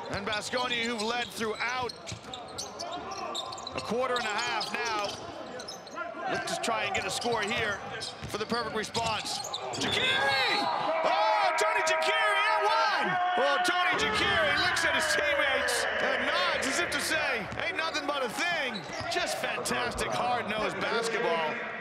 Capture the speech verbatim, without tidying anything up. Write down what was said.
And Baskonia, who've led throughout a quarter and a half now, let's just try and get a score here for the perfect response. Jekiri! Oh, Tonye Jekiri at one! Well, Tonye Jekiri looks at his teammates and nods as if to say, ain't nothing but a thing. Just fantastic, hard-nosed basketball.